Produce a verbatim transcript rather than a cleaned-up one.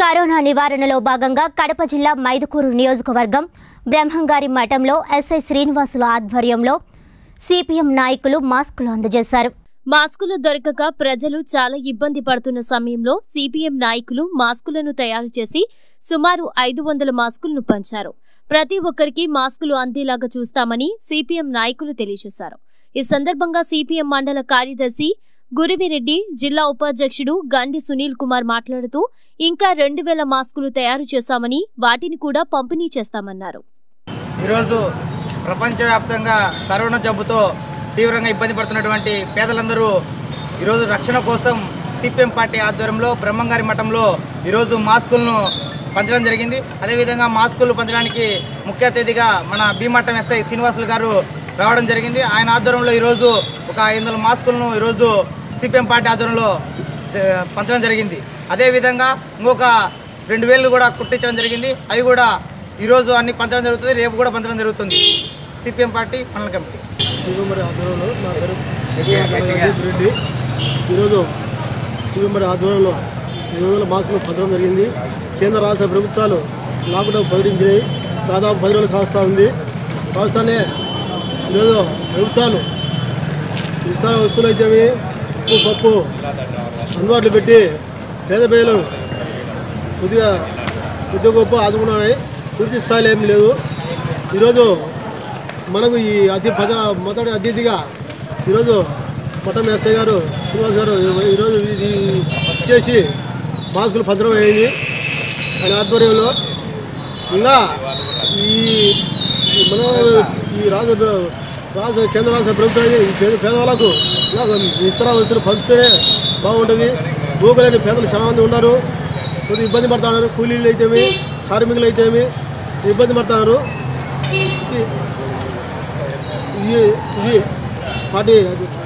Corona నివారణలో భాగంగా కడప జిల్లా మైదుకూరు నియోజకవర్గం బ్రహ్మంగారి మఠంలో ఎస్ఐ శ్రీనివాసుల ఆధ్వర్యంలో సిపిఎం నాయకులు మాస్కులు అందజేశారు. మాస్కులు దొరకక ప్రజలు చాలా ఇబ్బంది పడుతున్న సమయంలో సిపిఎం నాయకులు మాస్కులను తయారు చేసి సుమారు ఐదు వందల మాస్కులను పంచారు. ప్రతి ఒక్కరికి మాస్కులు అందేలాగా చూస్తామని సిపిఎం నాయకులు తెలియజేశారు. ఈ సందర్భంగా సిపిఎం మండల కార్యదర్శి గురివిరెడ్డి, జిల్లా ఉపాధ్యక్షుడు గండి సునీల్ కుమార్ మాట్లాడుతూ ఇంకా రెండు వేల మాస్కులు తయారు చేశామని వాటిని కూడా పంపిణీ చేస్తామన్నారు. ఈరోజు ప్రపంచవ్యాప్తంగా కరోనా జబ్బుతో తీవ్రంగా ఇబ్బంది పడుతున్నటువంటి పేదలందరూ ఈరోజు రక్షణ కోసం సిపిఎం పార్టీ ఆధ్వర్యంలో బ్రహ్మంగారి మఠంలో ఈరోజు మాస్కులను పంచడం జరిగింది. అదేవిధంగా మాస్కులు పంచడానికి ముఖ్య అతిథిగా మన భీమఠం ఎస్ఐ శ్రీనివాసులు గారు రావడం జరిగింది. ఆయన ఆధ్వర్యంలో ఈరోజు ఒక ఐదు వందల మాస్కులను ఈరోజు సిపిఎం పార్టీ ఆధ్వర్యంలో పంచడం జరిగింది. అదేవిధంగా ఇంకొక రెండు వేలు కూడా కుట్టించడం జరిగింది. అవి కూడా ఈరోజు అన్ని పంచడం జరుగుతుంది, రేపు కూడా పంచడం జరుగుతుంది. సిపిఎం పార్టీ మండల కమిటీ శివమరి ఆధ్వర్యంలో నా పేరు రెడ్డి. ఈరోజు శివమరి ఆధ్వర్యంలో ఐదు వందల మాస్కులు పంచడం జరిగింది. కేంద్ర రాష్ట్ర ప్రభుత్వాలు లాక్డౌన్ ప్రకటించినాయి. దాదాపు పది రోజులు కాస్తా ఉంది. కాస్తానే ఈరోజు ప్రభుత్వాలు ఇస్తాన వస్తువులు అయితేవి ఉప్పు పప్పు అందుబాటులో పెట్టి పేద ప్రజలు కొద్దిగా కొద్దిగా గొప్ప ఆదుకున్నాయి. పూర్తి స్థాయిలో ఏమీ లేదు. ఈరోజు మనకు ఈ అతి పద మొదటి అతిథిగా ఈరోజు మఠం ఎస్ఐ గారు శ్రీనివాస్ గారు ఈరోజు ఇచ్చేసి మాస్కులు పంచడం అయింది ఆయన ఆధ్వర్యంలో. ఇంకా ఈ మన ఈ రాష్ట్ర రాష్ట్ర కేంద్ర రాష్ట్ర ప్రభుత్వాన్ని పేద పేదవాళ్ళకు ఇలా ఇస్తరా వస్తువులు పంపితేనే బాగుంటుంది. భూగలేని పేదలు చాలా మంది ఉన్నారు, కొద్దిగా ఇబ్బంది పడుతున్నారు. కూలీలు అయితేమి, కార్మికులు అయితేమి ఇబ్బంది పడుతున్నారు. ఇది ఇది పార్టీ